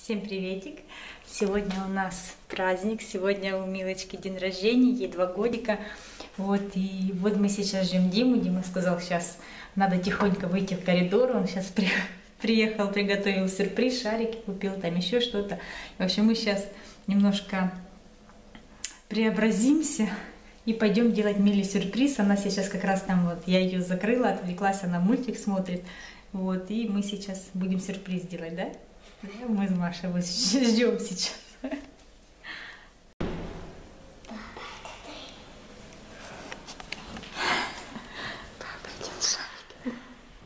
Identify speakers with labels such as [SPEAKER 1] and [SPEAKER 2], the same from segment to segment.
[SPEAKER 1] Всем приветик! Сегодня у нас праздник, сегодня у Милочки день рождения, ей 2 годика. И вот мы сейчас ждем Диму. Дима сказал, сейчас надо тихонько выйти в коридор. Он сейчас приехал, приготовил сюрприз, шарики купил, там еще что-то. В общем, мы сейчас немножко преобразимся и пойдем делать Миле сюрприз. Она сейчас как раз там, вот я ее закрыла, отвлеклась, она мультик смотрит. И мы сейчас будем сюрприз делать, да? Мы с Машей вот ждем сейчас. Папа идет шарик.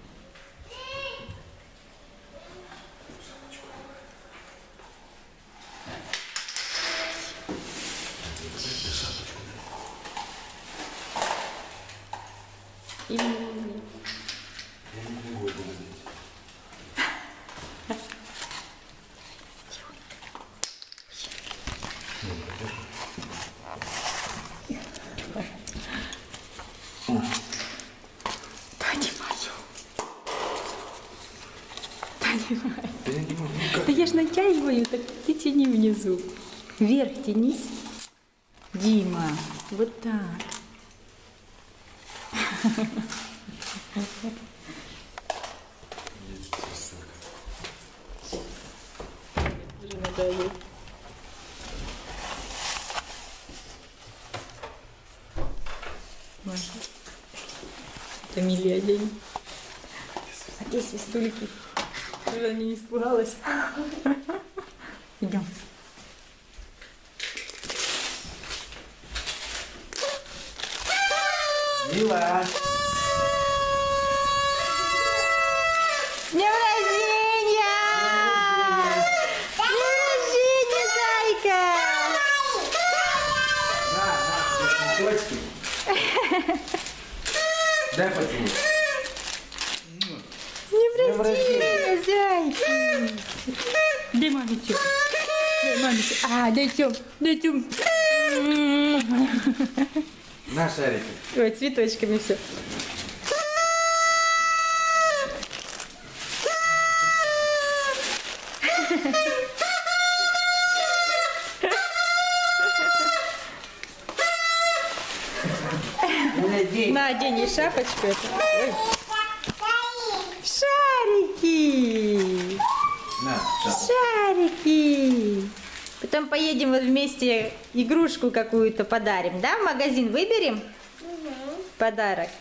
[SPEAKER 1] Да я ж натягиваю, так ты тяни внизу. Вверх тянись. Дима, вот так. Уже надо одеть. Это Миле одень. А где свистульки? Она не испугалась. Идем.
[SPEAKER 2] Мила!
[SPEAKER 1] С днем рождения! С днем рождения, зайка!
[SPEAKER 2] На, цветочки. Дай поцелуй.
[SPEAKER 1] С днем рождения, зайки! Дай мамичку. Дай мамичку. Дай Тём. Дай Тём.
[SPEAKER 2] На шарики.
[SPEAKER 1] Ой, цветочками все. На, одень ей шапочку. Ой. Шарики!
[SPEAKER 2] На,
[SPEAKER 1] шарики! Потом поедем вот вместе игрушку какую-то подарим, да? В магазин выберем? Подарок.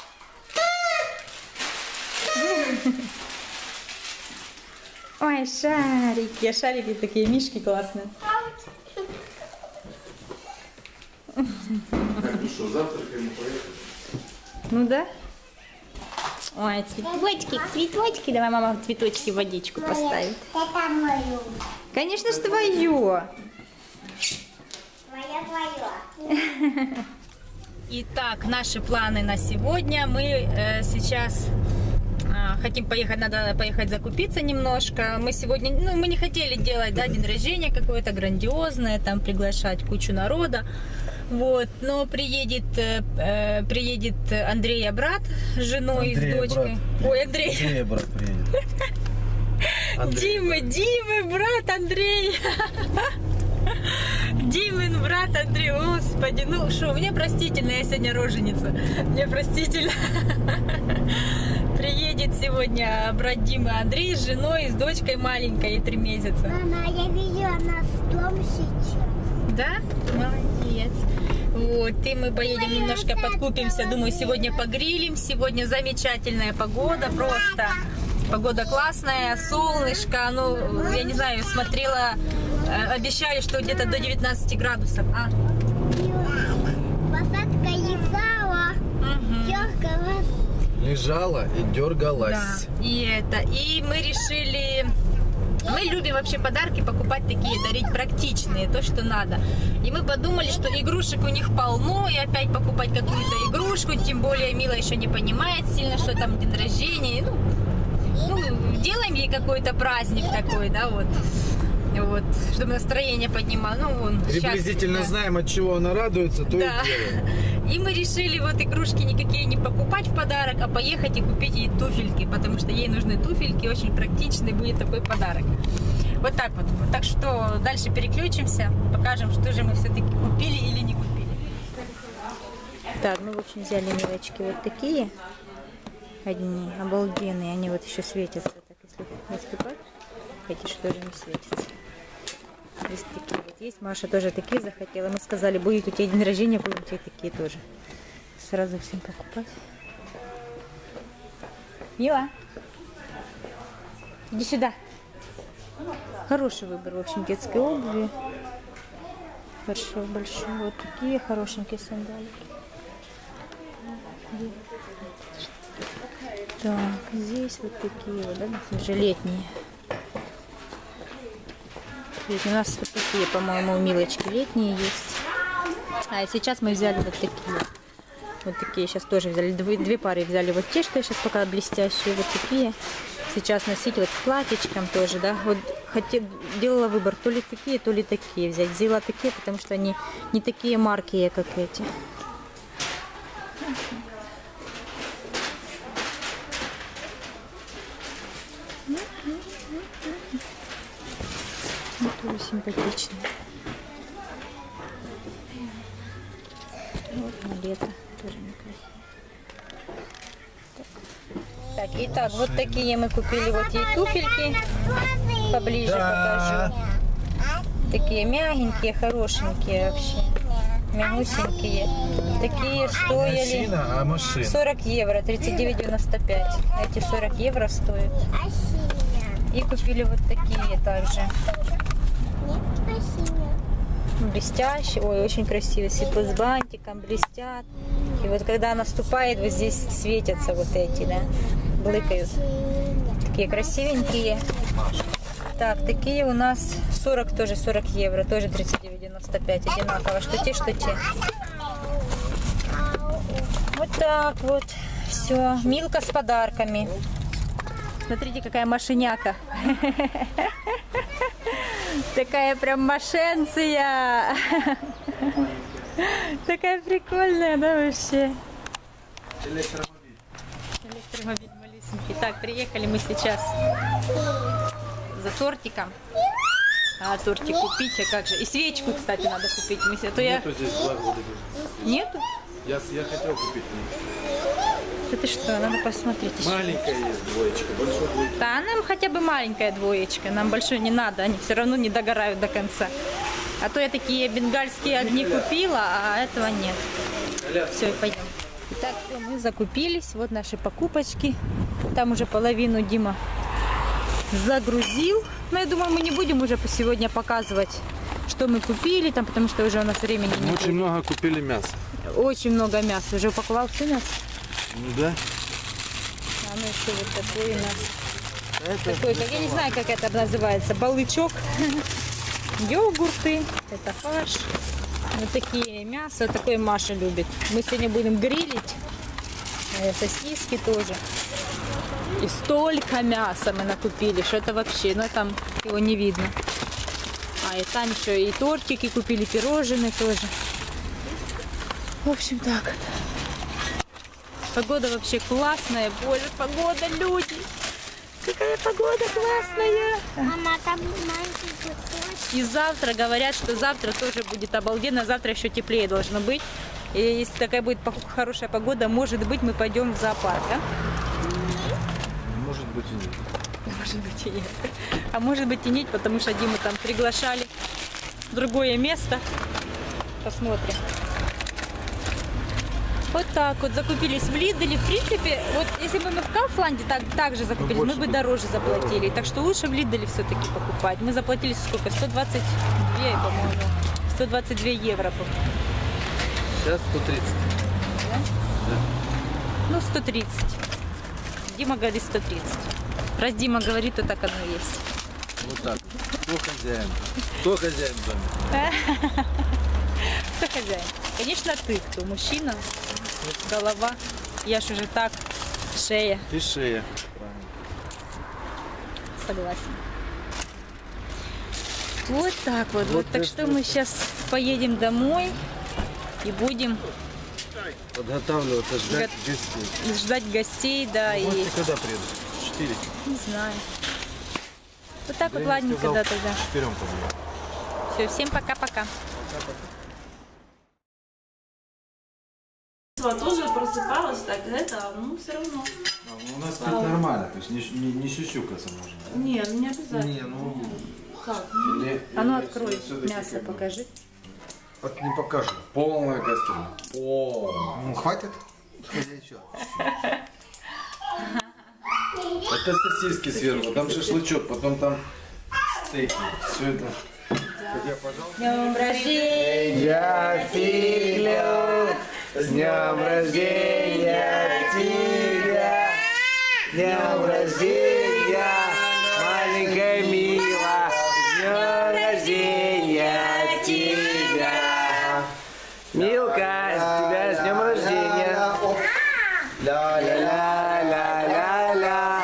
[SPEAKER 1] Ой, шарики! А шарики такие, мишки классные.
[SPEAKER 2] Ну что, завтракаем и поехали?
[SPEAKER 1] Ну да. Ой, цветочки, цветочки. Давай мама в цветочки водичку поставит.
[SPEAKER 3] Это мое.
[SPEAKER 1] Конечно же, твое.
[SPEAKER 3] Твое.
[SPEAKER 1] Итак, наши планы на сегодня. Мы сейчас хотим поехать, надо поехать закупиться немножко. Мы сегодня, мы не хотели делать, да, день рождения какое-то грандиозное, там приглашать кучу народа. Но приедет Андрея брат с женой и с дочкой.
[SPEAKER 2] Брат.
[SPEAKER 1] Ой, Андрей.
[SPEAKER 2] Андрея брат приедет.
[SPEAKER 1] Димы, брат Андрей. Димин брат Андрей, господи, ну что, мне простительно, я сегодня роженица, мне простительно. Приедет сегодня брат Димы Андрей с женой и с дочкой маленькой, ей 3 месяца.
[SPEAKER 3] Мама, я видела нас дом сейчас.
[SPEAKER 1] Да? Молодец. И мы поедем немножко подкупимся, думаю, сегодня погрилим, сегодня замечательная погода, просто погода классная, солнышко, я не знаю, смотрела, обещали, что где-то до 19 градусов.
[SPEAKER 3] Посадка лежала, дергалась.
[SPEAKER 2] Лежала и дергалась.
[SPEAKER 1] Да, и мы решили... Мы любим вообще подарки покупать такие, дарить практичные, то, что надо. И мы подумали, что игрушек у них полно, и опять покупать какую-то игрушку, тем более Мила еще не понимает сильно, что там день рождения. Делаем ей какой-то праздник такой, да, чтобы настроение поднимало.
[SPEAKER 2] Приблизительно знаем, от чего она радуется, то и делаем.
[SPEAKER 1] И мы решили игрушки никакие не покупать в подарок, а поехать и купить ей туфельки, потому что ей нужны туфельки, очень практичный будет такой подарок. Вот так вот. Так что дальше переключимся, покажем, что же мы все-таки купили или не купили. Так, ну в общем взяли мелочки вот такие. Одни обалденные, они вот еще светятся, так если наступать, эти что же не светятся. Есть такие вот есть, Маша тоже такие захотела. Мы сказали, будет у тебя день рождения, будем тебе такие тоже. Сразу всем покупать. Мила, иди сюда. Хороший выбор, в общем, детской обуви. Большой. Вот такие хорошенькие сандалики. Так, здесь вот такие вот, да, уже летние. У нас вот такие, по-моему, милочки летние есть. А сейчас мы взяли вот такие. Вот такие сейчас тоже взяли. Две пары взяли. Вот те, что я сейчас пока блестящие. Вот такие. Сейчас носить вот с платьичком тоже, да. Вот делала выбор то ли такие взять. Взяла такие, потому что они не такие марки, как эти. Тоже симпатичные. Вот на лето тоже некрасиво. Так, итак, вот такие мы купили вот ей туфельки. Поближе покажу. Такие мягенькие, хорошенькие вообще. Мягусенькие. Такие стоили 40 евро, 39,95. Эти 40 евро стоят. И купили вот такие также. Блестящие, ой, очень красивые, с бантиком, блестят. И вот когда наступает, вот здесь светятся вот эти, да, блыкают. Такие красивенькие. Так, такие у нас 40 евро, тоже 39,95, одинаково, что те, что те. Вот так вот, все, Милка с подарками. Смотрите, какая машиняка. Такая прям машенция. Такая прикольная, да, вообще? Электромобиль малюсенький. Так, приехали мы сейчас за тортиком. А тортик купить, а как же? И свечку, кстати, надо купить.
[SPEAKER 2] Нету здесь благо.
[SPEAKER 1] Нету?
[SPEAKER 2] Я хотел купить.
[SPEAKER 1] Да ты что, надо посмотреть еще.
[SPEAKER 2] Маленькая есть двоечка, большой двоечка.
[SPEAKER 1] Да, нам хотя бы маленькая двоечка, нам большой не надо, они все равно не догорают до конца. А то я такие бенгальские огни купила, а этого нет. Все, пойдем. Итак, все, мы закупились, вот наши покупочки. Там уже половину Дима загрузил. Но я думаю, мы не будем уже сегодня показывать, что мы купили, там, потому что уже у нас времени не будет.
[SPEAKER 2] Очень много купили мяса.
[SPEAKER 1] Очень много мяса. Уже упаковал все мясо?
[SPEAKER 2] Ну да.
[SPEAKER 1] А ну еще вот такой у нас. Такой, как, я не знаю, как это называется, балычок. Йогурты, это фарш. Вот такие мясо, такое Маша любит. Мы сегодня будем грилить. Сосиски тоже. И столько мяса мы накупили, что это вообще, ну там его не видно. А и там еще и тортики купили, пирожные тоже. В общем, так вот. Погода вообще классная. Боже, погода, люди. Какая погода классная.
[SPEAKER 3] Мама, там маленький кусочек.
[SPEAKER 1] И завтра говорят, что завтра тоже будет обалденно. Завтра еще теплее должно быть. И если такая будет хорошая погода, может быть, мы пойдем в зоопарк, да?
[SPEAKER 2] Может быть и нет.
[SPEAKER 1] Может быть и нет. А может быть и нет, потому что Диму там приглашали в другое место. Посмотрим. Вот так вот закупились в Лиделе. В принципе, вот если бы мы в Кауфланде так же закупились, мы бы дороже заплатили. Так что лучше в Лиделе все-таки покупать. Мы заплатили сколько? 122, по-моему. 122 евро.
[SPEAKER 2] Сейчас 130.
[SPEAKER 1] Да?
[SPEAKER 2] Да.
[SPEAKER 1] Ну, 130. Дима говорит 130. Раз Дима говорит, то так оно и есть.
[SPEAKER 2] Вот так. Кто хозяин? Кто хозяин в доме?
[SPEAKER 1] Кто хозяин? Конечно, ты, кто мужчина, голова. Я ж уже так, шея.
[SPEAKER 2] Ты шея.
[SPEAKER 1] Согласен. Вот так вот. Вот так что мы сейчас поедем домой и будем
[SPEAKER 2] подготавливаться, ждать гостей.
[SPEAKER 1] Ждать гостей, да.
[SPEAKER 2] Гости
[SPEAKER 1] и...
[SPEAKER 2] когда приедут? 4?
[SPEAKER 1] Не знаю. Вот так вот
[SPEAKER 2] Я
[SPEAKER 1] ладненько,
[SPEAKER 2] сказал,
[SPEAKER 1] да, тогда.
[SPEAKER 2] четырем побьем.
[SPEAKER 1] Все, всем пока-пока.
[SPEAKER 4] Тоже просыпалась, так это, ну все равно.
[SPEAKER 2] У нас тут нормально, то есть не сюсюкаться можно.
[SPEAKER 4] Не, ну не обязательно.
[SPEAKER 2] Не, ну...
[SPEAKER 4] Как?
[SPEAKER 1] А ну открой, мясо покажи.
[SPEAKER 2] Вот не покажу. Полная кастрюля. Ну хватит? Или еще? Это сосиски сверху, там шашлычок, потом там стейки. Все это. Я, пожалуйста.
[SPEAKER 1] С днем рождения
[SPEAKER 2] Филю! С днем рождения тебя! С днем рождения, маленькая Мила! С днем рождения тебя! Милка, тебя с днем рождения! Ля-ля-ля-ля-ля-ля!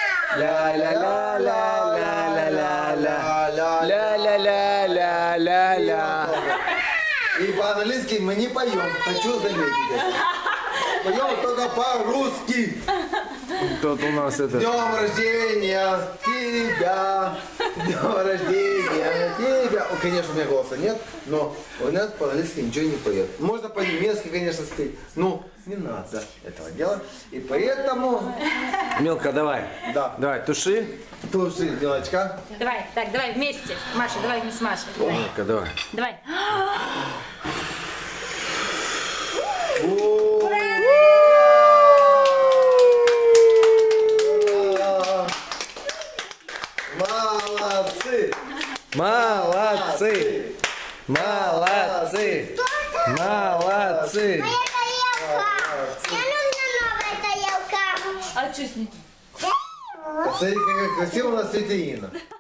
[SPEAKER 2] Ля-ля-ля-ля-ля-ля-ля-ля-ля-ля-ля.
[SPEAKER 5] И по-английски мы не поем, хочу заметить это. Поем только по-русски.
[SPEAKER 2] Тут у нас
[SPEAKER 5] С
[SPEAKER 2] это...
[SPEAKER 5] днем рождения тебя, с днем рождения тебя. О, конечно, у меня голоса нет, но у нас по-английски ничего не поет. Можно по-немецки, конечно, спеть, но не надо этого делать. И поэтому...
[SPEAKER 2] Милка, давай.
[SPEAKER 5] Да.
[SPEAKER 2] Давай, туши.
[SPEAKER 5] Туши, Милочка.
[SPEAKER 1] Давай, так, давай вместе. Маша, давай вместе с Машей. Давай.
[SPEAKER 2] Милка, давай.
[SPEAKER 1] Давай.
[SPEAKER 5] Молодцы!
[SPEAKER 2] Молодцы! Молодцы! Молодцы!
[SPEAKER 3] Моя тарелка. Мне нужна новая тарелка.
[SPEAKER 4] А что с ней?
[SPEAKER 5] Посмотри, какая красивая у нас Светлана.